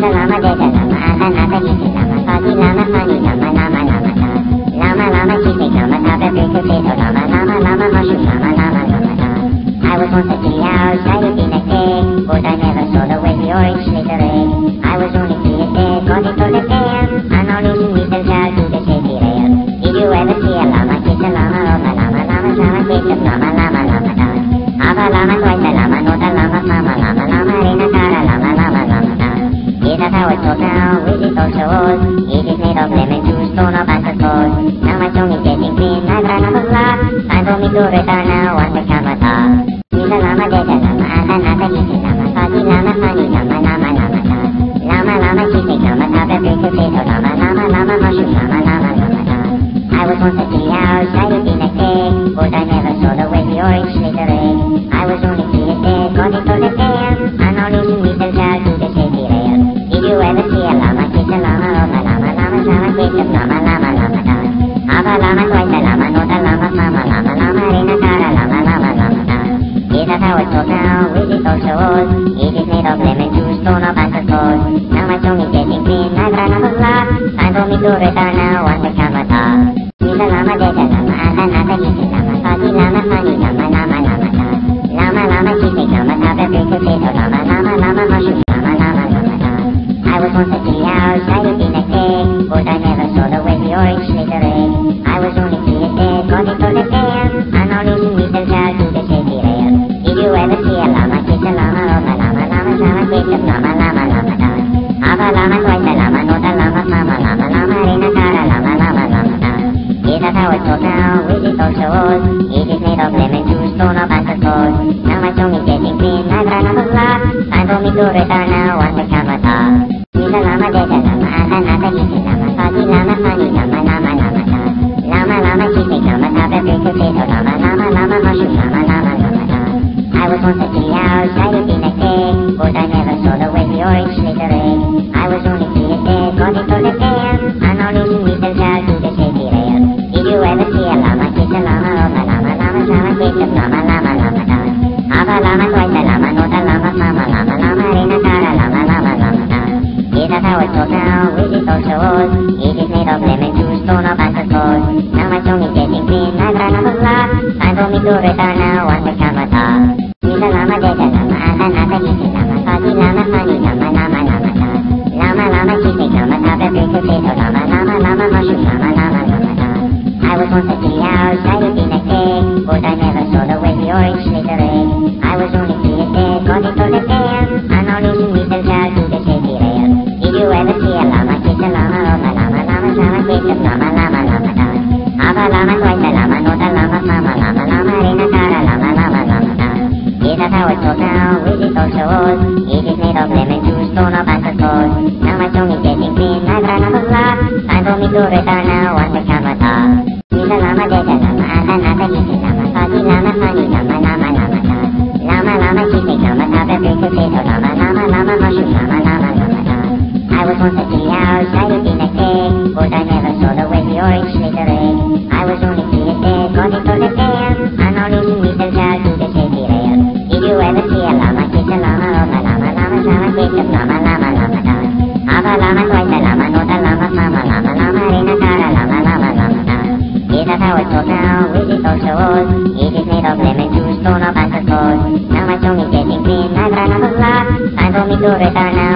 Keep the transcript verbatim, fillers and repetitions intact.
the llama, there's a llama, ata nata, he's a llama, fuzzy llama, funny llama, llama, llama, da. Llama, llama, cheesecake llama, top of big potato llama, llama, llama, mushroom llama, llama, llama, da. I was once a treehouse, I lived in a cave, but I never saw the way the orange slither egg. I was only three years dead, cause it was a dam, and only some whistles out to the safety rail. Did you ever see a llama kiss a llama, oh my llama, llama, llama, kiss a llama, llama, llama, da. Have a llama, twice a llama, not a llama, mama, llama, llama, rena, cara, llama, llama, llama, da. Is that how it's told now? Is it also old? It is made of lemon juice, thrown up at the cold. Now my tongue is getting clean, I've run out of luck. Time for me to return now, want to come at all. He's a llama, there's a llama, ata nata, he's a llama, fuzzy llama, funny llama, llama, llama, da. Llama, llama, cheesecake llama, top of big potato llama, llama, llama, mushroom llama, llama, llama, da. I was once a treehouse, I lived in a cave, but I never saw the way the orange slither egg. I was only three years dead, cause it was a dam, and only some whistles out to the safety rail. Did you ever see a llama kiss a llama, oh my llama, llama, llama, kiss a llama, llama, llama, da. Have a llama, twice a llama, not a llama, mama, llama, llama, rena, cara, llama, llama, llama, da. Is that how it's told now? Is it also old? It is made of lemon juice, thrown up at the cold. Now my tongue is getting clean, I've run out of luck. Time for me to return now, want to come at all. He's a llama, there's a llama, ata nata, he's a llama, fuzzy llama, funny llama, llama, llama, da. Llama, llama, cheesecake llama, top of big potato llama, llama, llama, mushroom llama, llama, llama, da. I was once a treehouse, I lived in a cave, but I never saw the way the orange slither egg. I was only three years dead, cause it was a dam, and only some whistles out to the safety rail. Did you ever see a llama kiss a llama, oh my llama, llama, llama, kiss a llama, llama, llama, da. Have a llama, twice a llama, not a llama, mama, llama, llama, rena, cara, llama, llama, llama, da. Is that how it's told now? Is it also old? It is made of lemon juice, thrown up at the cold. Now my tongue is getting clean, I've run out of luck. Time for me to return now, want to come at all. He's a llama, there's a llama, ata nata, he's a llama, fuzzy llama, funny llama, llama, llama, da. Llama, llama, cheesecake llama, top of big potato llama, llama, llama, mushroom llama, llama, llama, da. I was once a treehouse, I lived in a cave, but I never saw the way the orange slither egg. I was only three years dead, cause it was a dam, and only some whistles out to the safety rail. Did you ever see a llama kiss a llama, oh my llama, llama, llama, kiss a llama, llama, llama, da. Have a llama, twice a llama, not a llama, mama, llama, llama, rena, cara, llama, llama, llama, da. Is that how it's told now? Is it also old? It is made of lemon juice, thrown up at the cold. Now my tongue is getting clean, I've run out of luck. Time for me to return now, want to come at all. He's a llama, there's a llama, ata nata, he's a llama, fuzzy llama, funny llama, llama, llama, da. Llama, llama, cheesecake llama, top of big potato llama, llama, llama, mushroom llama, llama, llama, da. I was once a treehouse, I lived in a cave, but I never saw the way the orange slither egg. I was only three years dead, cause it was a dam, and only some whistles out to the safety rail. Did you ever see a llama kiss a llama, oh my llama, llama, llama, kiss a llama, llama, llama, da. Have a llama, twice a llama, not a llama, mama, llama, llama, rena, cara, llama, llama, llama, da. Is that how it's told now? Is it also old? It is made of lemon juice, thrown up at the cold. Now my tongue is getting clean, I've run out of luck. Time for me to return now, want to come at all. He's a llama, there's a llama, ata nata, he's a llama, fuzzy llama, funny llama, llama, llama, da. Llama, llama, cheesecake llama, top of big potato llama, llama, llama, mushroom llama, llama, llama, da. I was once a treehouse, I lived in a cave, but I never saw the way the orange slither egg. I was only three years dead, cause it was a dam, and only some whistles out to the safety rail. Did you ever see a llama kiss a llama, oh my llama, llama, llama, kiss a llama, llama, llama, da. Have a llama, twice a llama, not a llama, mama, llama, llama, rena, cara, llama, llama, llama, da. Is that how it's told now? Is it also old? It is made of lemon juice, thrown up at the cold. Now my tongue is getting clean, I've run out of luck. Time for me to return now,